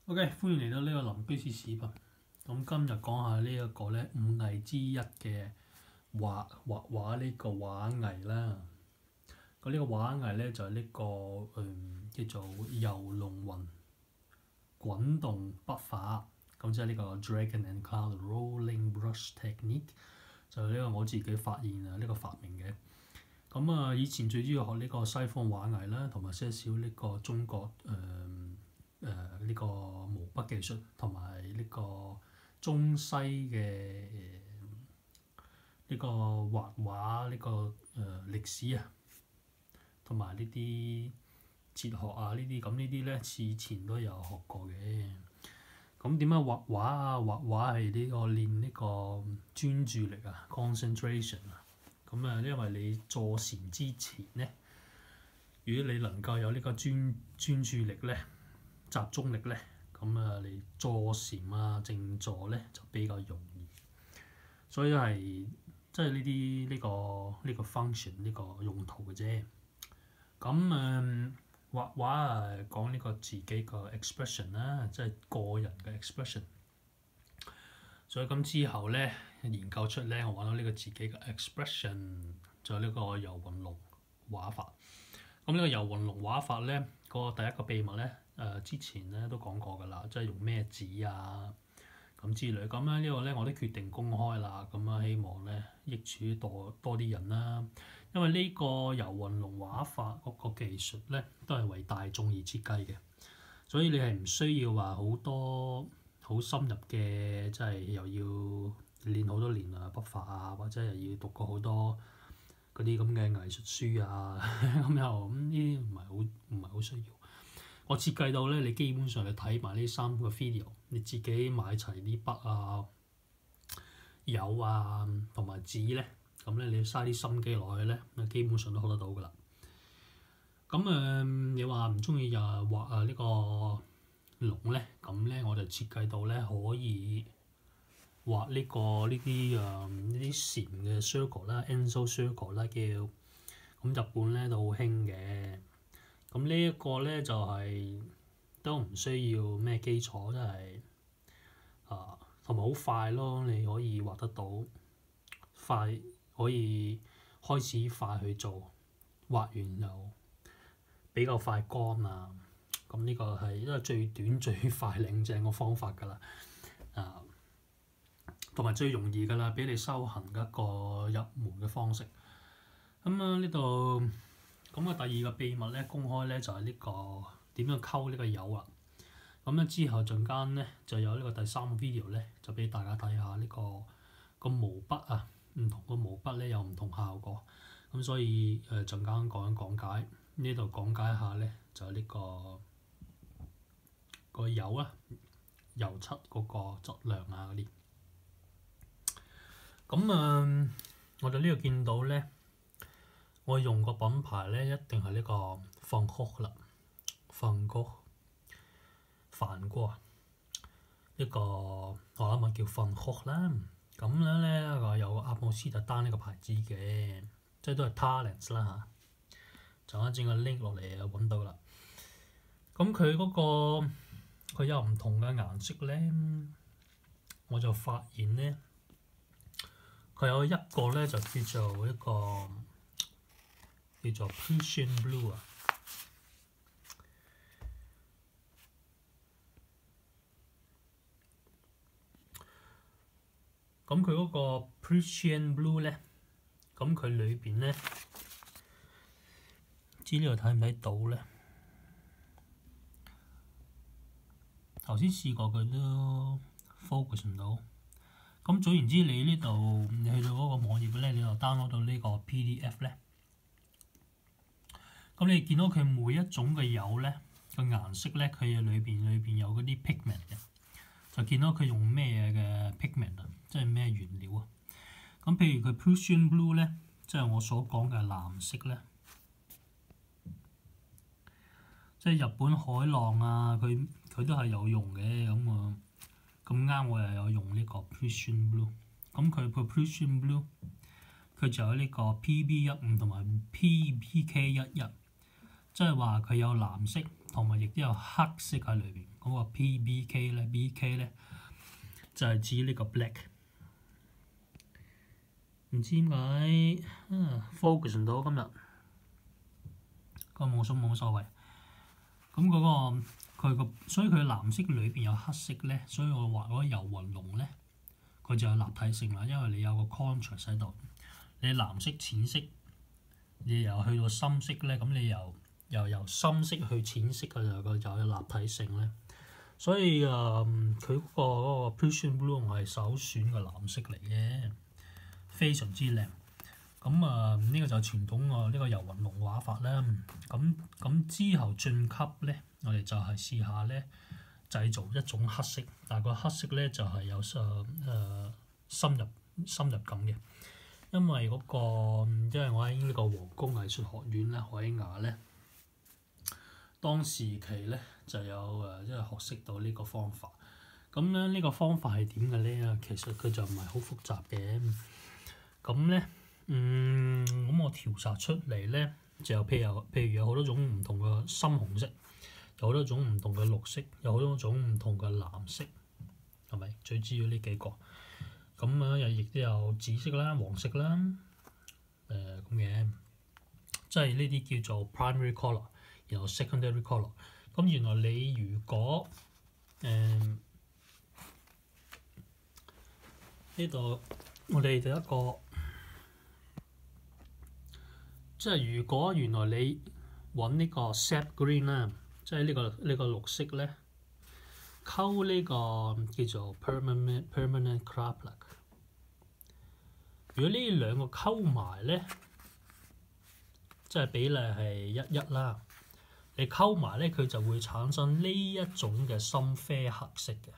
OK，歡迎嚟到呢個林居士視頻。咁今日講下呢一個咧五藝之一嘅畫畫呢個畫藝啦。咁呢個畫藝咧就係呢個叫做遊龍雲滾動筆法，咁即係呢個 Dragon and Cloud Rolling Brush Technique， 就係呢個我自己發現呢個發明嘅。咁以前最主要學呢個西方畫藝啦，同埋些少呢個中國呢個毛筆技術，同埋呢個中西嘅呢個畫畫呢個歷史啊，同埋呢啲哲學啊呢啲，咁呢啲咧以前都有學過嘅。咁點解畫畫啊？畫畫係呢個練呢個專注力啊 concentration 啊。咁因為你坐禪之前咧，如果你能夠有呢個專注力咧、集中力咧，咁你坐禪啊、靜坐咧就比較容易。所以係即係呢個 function 呢個用途嘅啫。咁畫畫講呢個自己個 expression 啦，即係個人嘅 expression。所以咁之後咧研究出咧，我揾到呢個自己嘅 expression，就係呢個遊雲龍畫法。咁呢個遊雲龍畫法咧，個第一個秘密咧，之前咧都講過㗎啦，即係用咩紙啊咁之類。咁呢個咧我都決定公開啦。咁希望咧益處多啲人啦。因為呢個遊雲龍畫法嗰個技術咧都係為大眾而設計嘅，所以你係唔需要話好多好深入嘅，即係又要練好多年筆法啊，或者又要讀過好多嗰啲咁嘅藝術書啊，咁呢啲唔係好需要。我設計到咧，你基本上你睇埋呢3個 video， 你自己買齊啲筆啊、油啊同埋紙咧，咁咧你嘥啲心機落去咧，基本上都學得到㗎啦。咁你話唔中意又畫呢個龍咧，咁咧我就設計到咧可以畫呢啲禪嘅 circle 啦 ，Enso circle 啦叫。咁日本咧都好興嘅。咁呢一個咧就係都唔需要咩基礎，真係同埋好快咯，你可以畫得到，快可以開始快去做，畫完又比較快乾啊。咁呢個係因為最短最快領正嘅方法㗎啦，同埋最容易㗎啦，俾你修行嘅一個入門嘅方式。咁呢度咁第二個秘密咧公開咧就係呢個點樣溝呢個油啊。咁咧之後陣間咧就有呢個第3個 video 咧，就俾大家睇下呢個毛筆啊，唔同個毛筆咧有唔同效果。咁所以陣間講解呢度講解下咧就係呢個油啊、油漆嗰個質量啊嗰啲。咁我哋呢度見到咧，我用個品牌咧一定係呢個梵谷啦，梵谷呢個我諗咪叫梵谷啦。咁樣咧有阿姆斯特丹呢個牌子嘅，即係都係 Talents 啦嚇。就整個 link 落嚟就揾到啦。咁佢有唔同嘅顏色咧，我就發現咧，佢有一個咧就叫做Prussian Blue 啊。咁佢嗰個 Prussian Blue 咧，咁佢裏邊咧，唔知呢度睇唔睇到咧？頭先試過佢都 focus 唔到。咁總言之，你去到嗰個網頁咧，你就 download 到呢個 PDF 咧。咁你見到佢每一種嘅油咧個顏色咧，佢裏邊有嗰啲 pigment 嘅，就見到佢用咩嘅 pigment 啊，即係咩原料啊。咁譬如佢 Prussian Blue 咧，即係我所講嘅藍色咧，即係日本海浪啊，佢都係有用嘅。咁啱我又有用呢個 Prussian Blue。咁佢個 Prussian Blue 佢就有呢個 PB15同埋 PPK11，即係話佢有藍色同埋亦都有黑色喺裏邊。嗰個 PBK 咧 ，BK 咧就係指呢個 black。唔知點解focus 唔到今日，冇所謂。咁嗰個所以佢藍色裏邊有黑色咧，所以我畫嗰個遊雲龍咧，佢就有立體性啦，因為你有個 contrast 喺度。你藍色、淺色，你又去到深色咧，咁你又由深色去淺色嘅時候，佢就有立體性咧。所以佢嗰個 Prussian Blue 係首選嘅藍色嚟嘅，非常之靚。咁呢個就傳統呢個遊雲龍畫法啦。咁之後進級咧，我哋就係試下咧製造一種黑色，但係個黑色咧就係有深入感嘅。因為我喺呢個皇宮藝術學院咧，海牙咧，當時期咧就有即係學識到呢個方法。咁咧呢個方法係點嘅咧？其實佢就唔係好複雜嘅。咁咧咁我調查出嚟咧，就譬如有好多種唔同嘅深紅色，有好多種唔同嘅綠色，有好多種唔同嘅藍色，係咪？最主要呢幾個。咁亦都有紫色啦、黃色啦，咁嘅，即係呢啲叫做 primary colour， 然後 secondary colour。咁原來你如果呢度我哋第一個，即係如果原來你揾呢個 sap green 啦，即係呢個綠色咧，溝呢個叫做 permanent kraplak。如果呢兩個溝埋咧，即係比例係1:1啦。你溝埋咧，佢就會產生呢一種嘅深啡黑色嘅，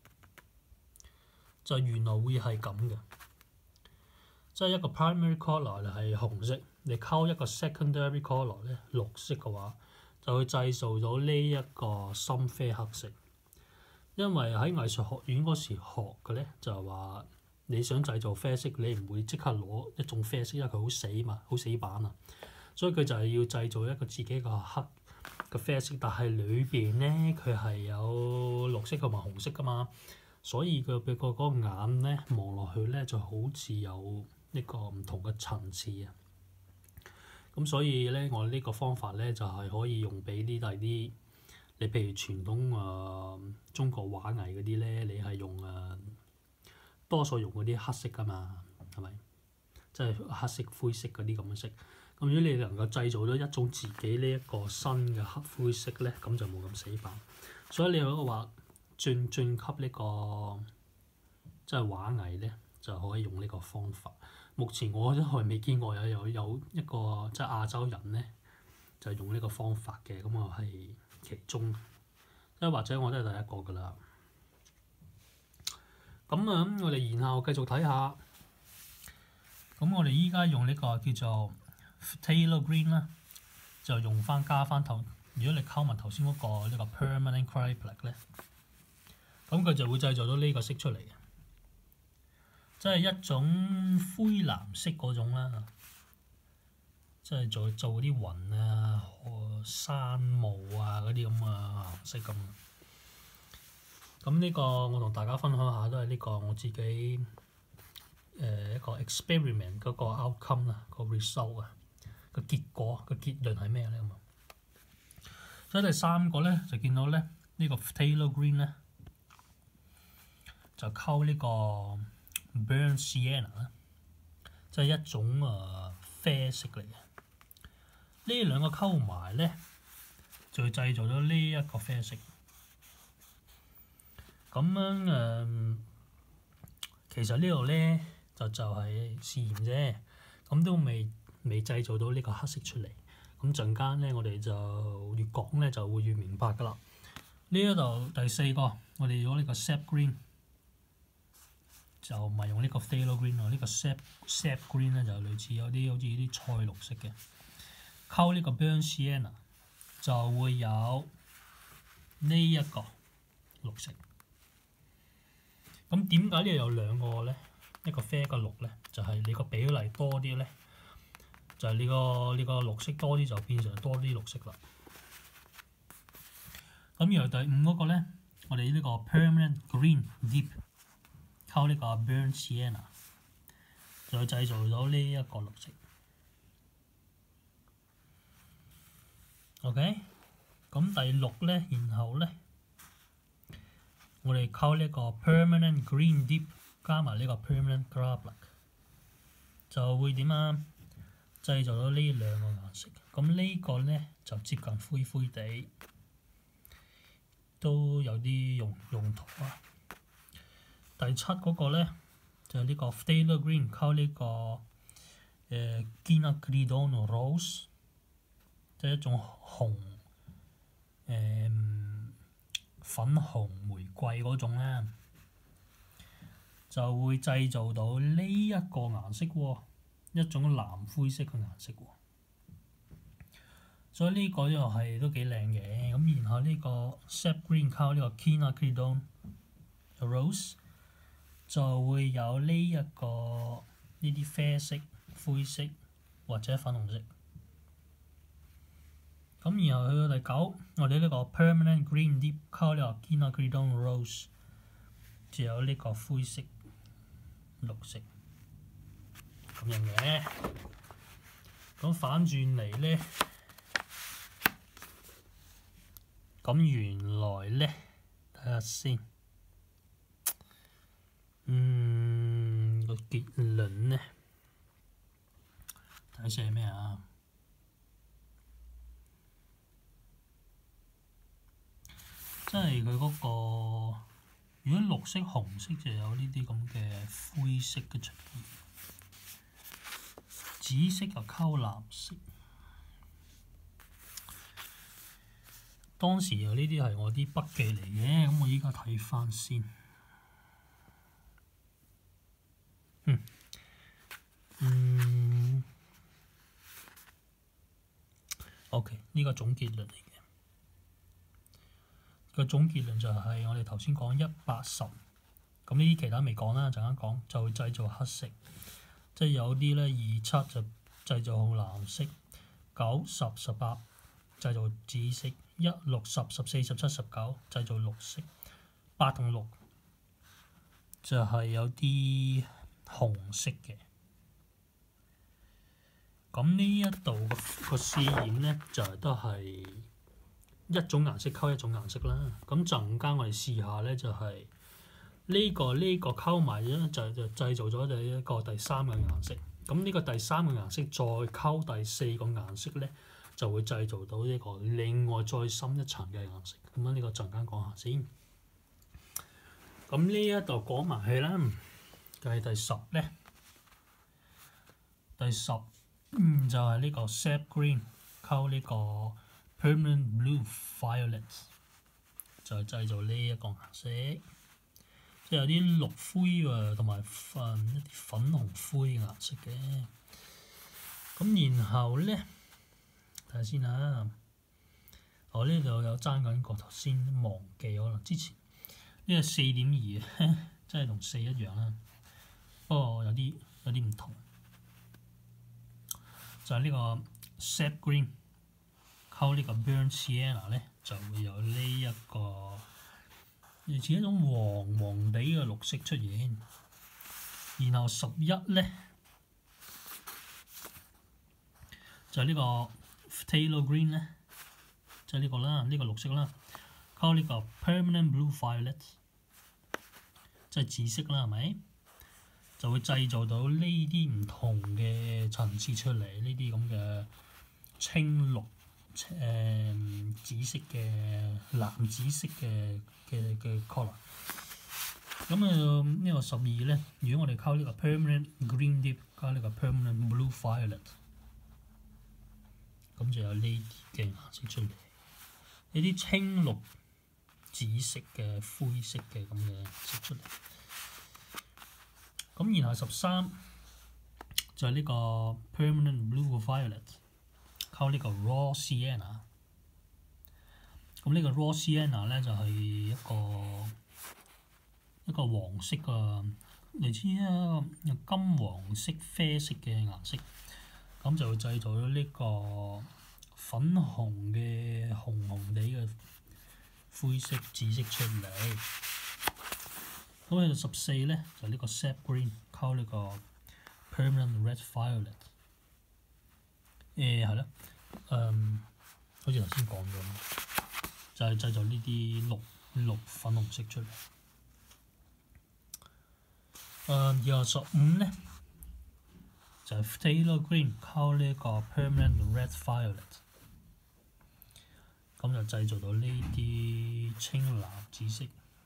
就原來會係咁嘅。即係一個 primary colour 係紅色，你溝一個 secondary colour 咧綠色嘅話，就會製造到呢一個深啡黑色。因為喺藝術學院嗰時學嘅咧，就係話你想製造啡色，你唔會即刻攞一種啡色，因為佢好死嘛，好死板啊。所以佢就係要製造一個自己個黑嘅啡色，但係裏邊咧佢係有綠色同埋紅色噶嘛，所以佢嗰個眼咧望落去咧就好似有一個唔同嘅層次啊。咁所以咧，我呢個方法咧就係可以用俾啲你譬如傳統中國畫藝嗰啲咧，你係用多數用嗰啲黑色噶嘛，係咪？即係黑色、灰色嗰啲咁嘅色。咁如果你能夠製造咗一種自己呢一個新嘅黑灰色咧，咁就冇咁死板。所以你有個話進級呢個即係畫藝咧，就可以用呢個方法。目前我都係未見過有一個即係亞洲人咧，就用呢個方法嘅。咁我係其中，即係或者我都係第一個㗎啦。咁我哋然後繼續睇下。咁我哋依家用呢個叫做 Phthalo Green 啦，就加翻頭。如果你溝埋頭先嗰個呢個 permanent kraplak 咧，咁佢就會製造到呢個色出嚟嘅，即係一種灰藍色嗰種啦，即係做啲雲啊、山霧啊嗰啲咁嘅顏色咁。咁呢個我同大家分享下，都係呢個我自己一個 experiment 嗰個 outcome 啦，個 result 啊，個結果個結論係咩咧咁啊？所以第三個咧就見到咧呢個 Phthalo Green 咧就溝呢個 Burnt Sienna 啦，即係一種啡色嚟嘅。呢兩個溝埋咧就會製造咗呢一個啡色。咁樣其實呢度咧就係試驗啫，咁都未製造到呢個黑色出嚟。咁陣間咧，我哋就越講咧就會越明白噶啦。呢一度第四個，我哋用呢個 sap green， 就唔係用呢個 phthalo green 喎。呢個 sap green 咧就類似有啲好似啲菜綠色嘅，溝呢個 burnt sienna 就會有呢一個綠色。咁點解呢度有兩個咧？一個啡一個綠咧，就係你個比例多啲咧，就係你個綠色多啲就變成多啲綠色啦。 咁然後第5嗰個咧，我哋呢個 permanent green deep 溝呢個 burnt sienna 就製造到呢一個綠色。OK， 咁第6咧，然後咧，我哋溝呢個 permanent green deep 加埋呢個 permanent graphite 就會點啊？製造到呢2個顏色。咁呢個咧就接近灰灰地，都有啲用途啊。第7嗰個咧就係呢個 phthalo green 溝呢個quinacridone rose， 即係一種粉紅玫瑰嗰種咧，就會製造到呢一個顏色喎，一種藍灰色嘅顏色喎。所以呢個又係都幾靚嘅。咁然後呢個 sap green 溝呢個 quinacridone rose 就會有呢啲啡色、灰色或者粉紅色。咁然後去到第9，我哋呢個 permanent green deep 溝呢個 quinacridone rose 就有呢個灰色、綠色咁樣嘅。咁反轉嚟咧，咁原來咧，睇下先，個結論咧，睇下寫咩啊？即係佢嗰個，如果綠色、紅色就有呢啲咁嘅灰色嘅出現，紫色就溝藍色。當時有呢啲係我啲筆記嚟嘅，咁我依家睇翻先。OK， 呢個總結論嚟嘅。個總結論就係我哋頭先講180，咁呢啲其他未講啦，陣間講就會製造黑色，即係有啲咧27就製造紅藍色，9、10、18製造紫色，1、6、10、14、17、19製造綠色，8同6就係有啲紅色嘅。咁呢一度個試驗咧就都係一種顏色溝一種顏色啦。咁陣間我哋試下咧就係呢個溝埋咗就製造咗就一個第3個顏色。咁呢個第3個顏色再溝第4個顏色咧，就會製造到呢個另外再深一層嘅顏色。咁啊呢個陣間講下先。咁呢一度講埋去啦，就係第10咧。第10就係呢個 sap green 溝呢個 permanent blue violet， 就係製造呢一個顏色，即係有啲綠灰喎，同埋一啲粉紅灰顏色嘅。咁然後咧，睇下先啊，我呢度有爭緊個頭先忘記，可能之前呢個4.2啊，即係同4一樣啦，不過有啲唔同。就係呢個 sap green 溝呢個 burnt sienna 咧，就會有呢一個類似一種黃黃地嘅綠色出現。然後11咧就係呢個 phthalo green 咧，就係呢個啦，呢個綠色啦，溝呢個 permanent blue violet， 即係紫色啦，係咪？就會製造到呢啲唔同嘅層次出嚟，呢啲咁嘅青綠、紫色嘅藍紫色嘅 colour。咁呢個12咧，如果我哋溝呢個 permanent green deep 加呢個 permanent blue violet， 咁就有呢啲嘅顏色出嚟，呢啲青綠、紫色嘅灰色嘅咁嘅顏色出嚟。咁然後13就係呢個 permanent blue violet 溝呢個 raw sienna。咁呢個 raw sienna 咧就係一個黃色嘅，類似金黃色、啡色嘅顏色。咁就會製造咗呢個粉紅嘅紅紅地嘅灰色、紫色出嚟。咁去到14咧，就呢個 sap green 溝呢個 permanent red violet。係咯，好似頭先講咗，就係製造呢啲綠粉紅色出嚟。然後15咧，就係 phthalo green 溝呢個 permanent red violet， 咁就製造到呢啲青藍紫色。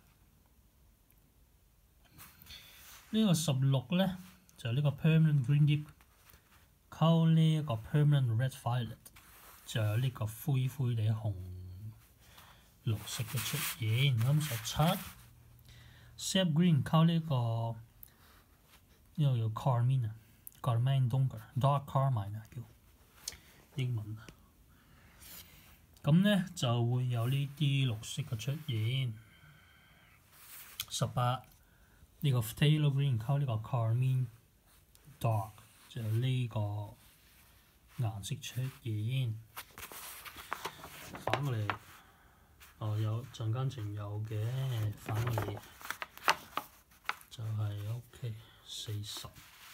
呢個16咧，就係呢個 permanent green deep 溝呢一個 permanent red violet， 就有呢個灰灰地紅綠色嘅出現。咁17 sap green 溝呢個叫 carmine donker dark carmine 叫英文。咁咧就會有呢啲綠色嘅出現。18呢個 phthalo green 溝呢個 carmine dark， 就有呢個顏色出現。反過嚟，有陣間仲有嘅，反過嚟就係 OK 40。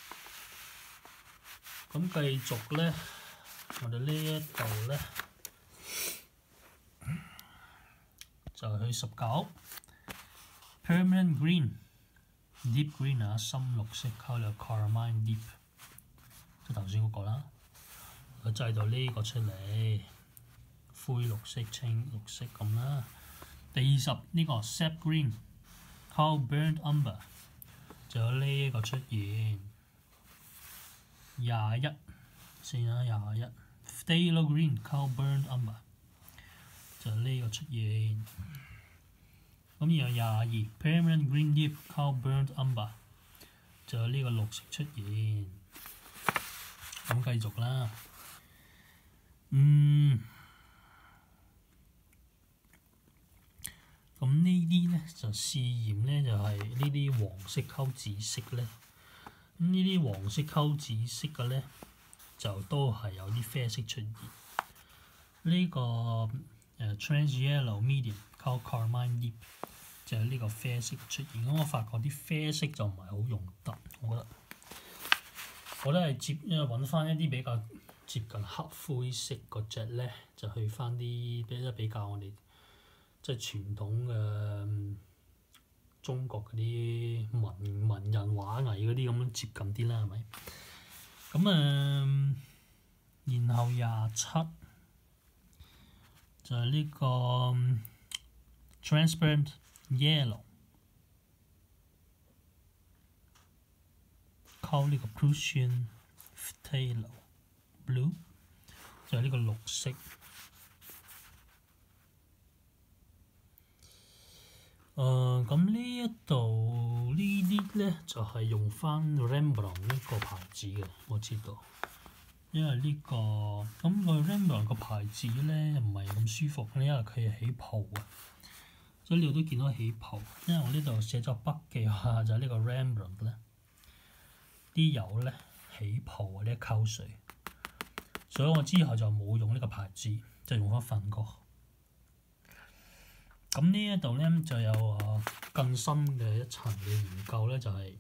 咁繼續咧，我哋呢一度咧就係去19 permanent green deep green 啊，深綠色溝咗 carmine deep， 即係頭先嗰個啦。佢製到呢個出嚟，灰綠色、青綠色咁啦。第20呢個 sap green 溝 burnt umber， 就有呢個出現。21先啦，21 phthalo green 溝 burnt umber， 就有呢個出現。咁然後22 permanent green deep 溝 burnt umber， 就有呢個綠色出現。咁繼續啦。咁呢啲咧就試驗咧，就係呢啲黃色溝紫色咧。咁呢啲黃色溝紫色嘅咧，就都係有啲啡色出現。呢個trans yellow medium 溝 carmine deep， 就係呢個啡色出現。咁我發覺啲啡色就唔係好用得，我覺得係因為揾翻一啲比較接近黑灰色嗰隻咧，就去翻啲比較我哋即係傳統嘅中國嗰啲文人畫藝嗰啲咁樣接近啲啦，係咪？咁然後27就係呢個 transparent yellow 溝呢個 Prussian phthalo blue， 就係呢個綠色。咁呢一度呢啲咧就係用翻 Rembrandt 呢個牌子嘅，我知道。因為呢個Rembrandt 個牌子咧唔係咁舒服，因為佢係起泡啊，所以呢度都見到起泡。因為我呢度寫咗筆記下，就係呢個 Rembrandt 咧啲油咧起泡啊，呢一溝水，所以我之後就冇用呢個牌子，就用翻梵高。咁呢一度咧就有更深嘅一層嘅研究咧，就係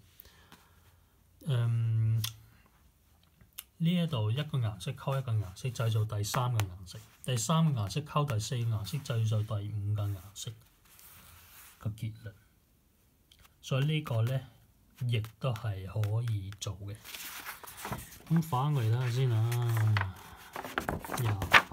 呢一度一個顏色溝一個顏色，製造第三個顏色；第三個顏色溝第四個顏色，製造第五個顏色個結論。所以呢個咧亦都係可以做嘅。咁反過嚟睇下先啦，28。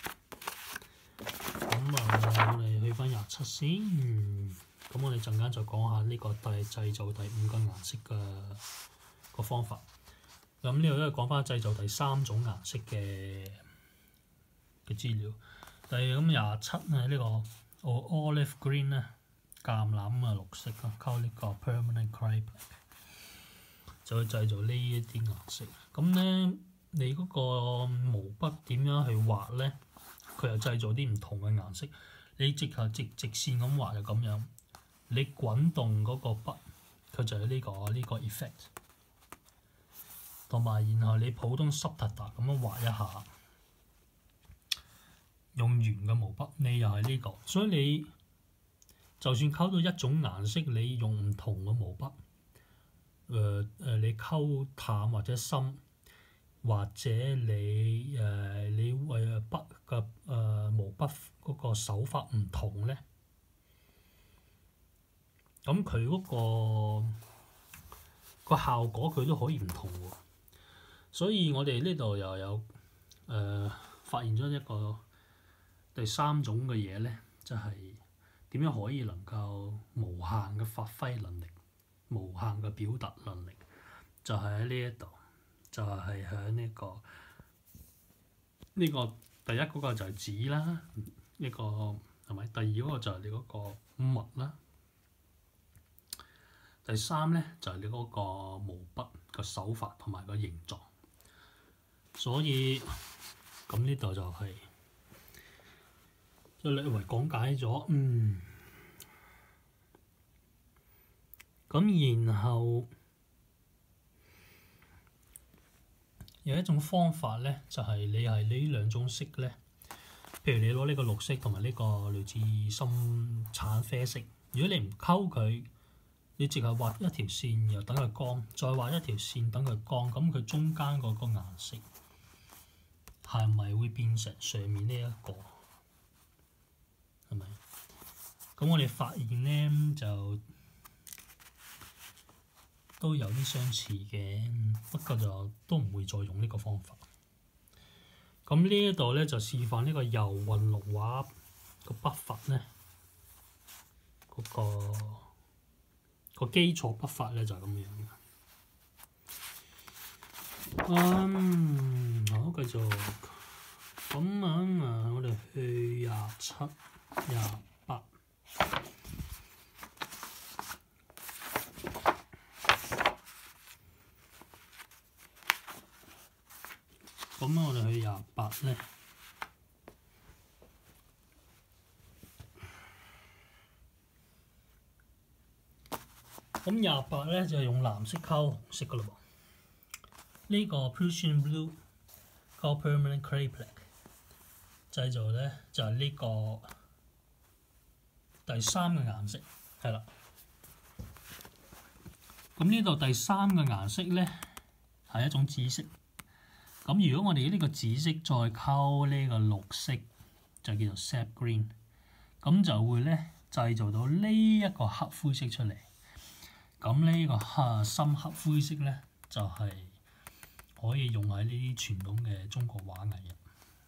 咁我哋去翻27先。咁我哋陣間就講下呢個製造第五個顏色嘅個方法。咁呢度都係講翻製造第三種顏色嘅資料。咁27係呢個 olive green 咧，橄欖綠色啦，溝呢個 permanent cryptic， 就會製造呢一啲顏色。咁咧，你嗰個毛筆點樣去畫咧？佢又製造啲唔同嘅顏色。你直線咁畫就咁樣，你滾動嗰個筆，佢就係呢個 effect。同埋然後你普通濕突突咁樣畫一下，用圓嘅毛筆，你又係呢個。所以你就算溝到一種顏色，你用唔同嘅毛筆，你溝淡或者深，或者你為筆嘅毛筆嗰個手法唔同咧，咁佢嗰個效果佢都可以唔同喎。所以我哋呢度又有發現咗一個第三種嘅嘢咧，就係點樣可以能夠無限嘅發揮能力、無限嘅表達能力，就係喺呢一度，就係喺呢個第一嗰個就係紙啦，呢個係咪？第二嗰個就係你嗰個墨啦，第三咧就係你嗰個毛筆個手法同埋個形狀。所以咁呢度就係即係略為講解咗，咁然後有一種方法咧，就係你係呢兩種色咧，譬如你攞呢個綠色同埋呢個類似深橙啡色，如果你唔溝佢，你淨係畫一條線，又等佢乾，再畫一條線等佢乾，咁佢中間嗰個顏色係咪會變成上面呢一個？係咪？咁我哋發現咧就都有啲相似嘅，不過就都唔會再用呢個方法。咁呢一度咧就示範呢個油混綠畫個筆法咧，嗰個基礎筆法咧就係咁樣嘅。好，繼續。咁我哋去27、28。咁我哋去28咧，咁28咧就係用藍色溝紅色噶嘞噃。呢個 Prussian Blue 溝 Permanent Clay Black 製造咧就係呢個第三個顏色，係啦。咁呢度第三個顏色咧係一種紫色。咁如果我哋呢個紫色再溝呢個綠色，就叫做 sap green， 咁就會咧製造到呢一個黑灰色出嚟。咁呢個深黑灰色咧就係可以用喺呢啲傳統嘅中國畫藝入。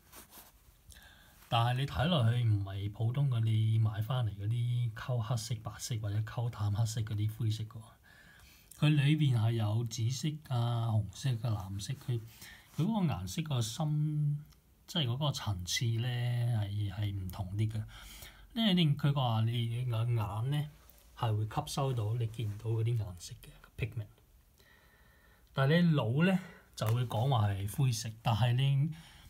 但係你睇落去唔係普通嘅，你買翻嚟嗰啲溝黑色、白色或者溝淡黑色嗰啲灰色嘅喎，佢裏邊係有紫色啊、紅色啊、藍色，佢嗰個顏色個深，即係嗰個層次咧係唔同啲嘅。因為佢話你個眼咧係會吸收到你見到嗰啲顏色嘅 pigment， 但係你腦咧就會講話係灰色，但係你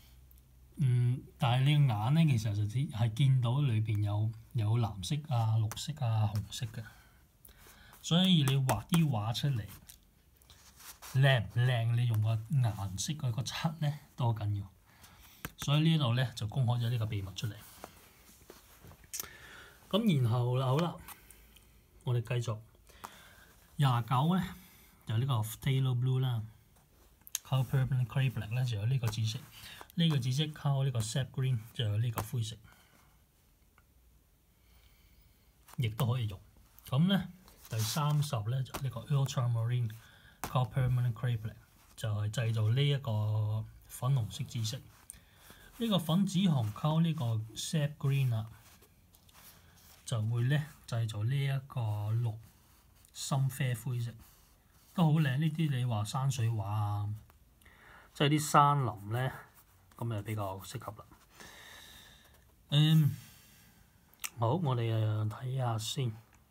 個眼咧其實就只係見到裏邊有藍色啊、綠色啊、紅色嘅，所以你畫啲畫出嚟靚唔靚，你用個顏色嗰個漆咧都好緊要。所以呢度咧就公開咗呢個秘密出嚟。咁然後好啦，我哋繼續29咧就呢個 Phthalo Blue 啦，溝 Permanent Clay Black 咧就有呢個紫色，呢個紫色溝呢個 Sap Green 就有呢個灰色，亦都可以用。咁咧第30咧就呢個 Ultramarine 溝 Permanent Clay Black 就係製造呢一個粉紅色紫色。呢個粉紫紅溝呢個 Sap Green 啊，就會咧製造呢一個綠深啡灰色，都好靚。呢啲你話山水畫啊，即係啲山林咧，咁就比較適合啦。好，我哋睇下先。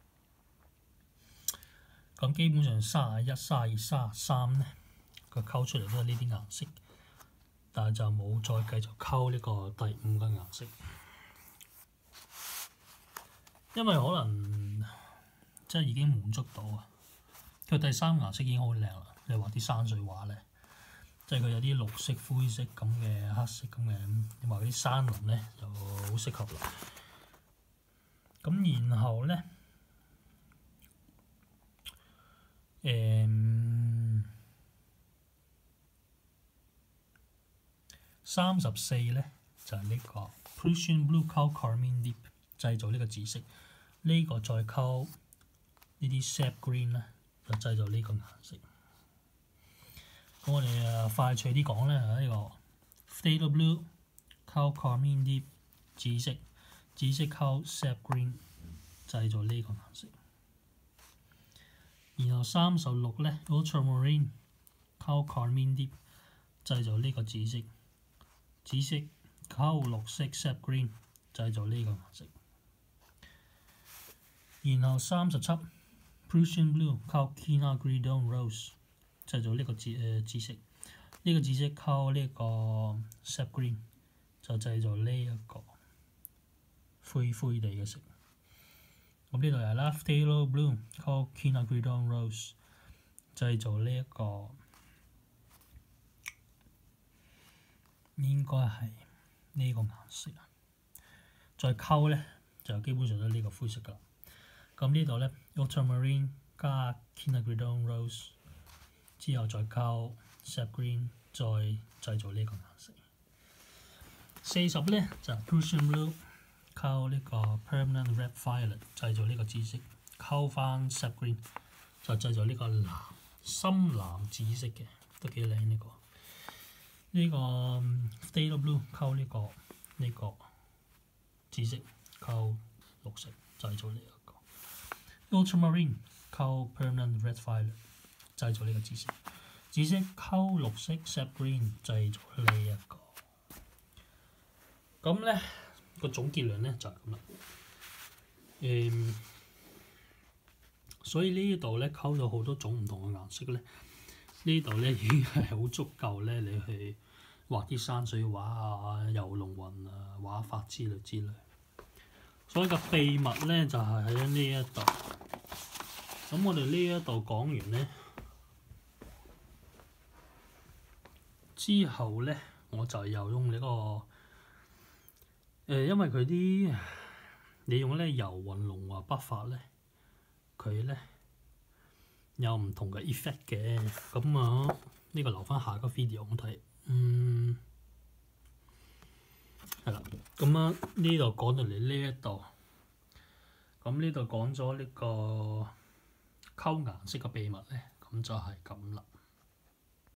咁基本上31、32、33咧，佢溝出嚟都係呢啲顏色，但係就冇再繼續溝呢個第5個顏色。因為可能即係已經滿足到啊，佢第3個顏色已經好靚啦。你畫啲山水畫咧，即係佢有啲綠色、灰色咁嘅、黑色咁嘅，你畫啲山林咧就好適合啦。 咁然後咧34咧就係呢個 Prussian Blue 溝 Carmine Deep 製造呢個紫色，呢個再溝呢啲 Sap Green 咧就製造呢個顏色。咁我哋快脆啲講咧，呢個 Phthalo Blue 溝 Carmine Deep 紫色，紫色溝 Sap Green 製造呢個顏色。然後36咧 Ultramarine 溝 Carmine Deep 製造呢個紫色，紫色溝綠色 Sap Green 製造呢個顏色。然後37 Prussian Blue 溝 Quinacridone Rose 製造呢個紫色，呢個紫色溝呢個 Sap Green 就製造呢一個灰灰地嘅色。咁呢度係啦 Phthalo Blue 溝 Quinacridone Rose 製造呢一個應該係呢個顏色啊，再溝咧就基本上都係呢個灰色㗎啦。咁呢度咧 Ultramarine 加 Quinacridone Rose 之後再溝 Sap Green 再製造呢個顏色。40咧就係 Prussian Blue 溝呢個 Permanent Red Violet 製造呢個紫色，溝翻 Sap Green 就製造呢個深藍紫色嘅，都幾靚呢個。呢個 Phthalo Blue 溝呢個紫色溝綠色製造呢一個。Ultramarine 溝 Permanent Red Violet 製造呢個紫色，紫色溝綠色 Sap Green 製造呢一個。咁咧個總結論咧就係咁啦。所以呢度咧溝咗好多種唔同嘅顏色咧，呢度咧已經係好足夠咧，你去畫啲山水畫啊、遊龍雲啊、畫法之類之類。所以個秘密咧就係喺呢一度。咁我哋呢一度講完咧，之後咧我就又用呢個因為佢啲你用咧遊雲龍華筆法咧，佢咧有唔同嘅 effect 嘅。咁啊呢個留翻下個 video 我睇。係啦。咁啊呢度講到嚟呢一度，咁呢度講咗呢個溝顏色嘅秘密咧，咁就係咁啦。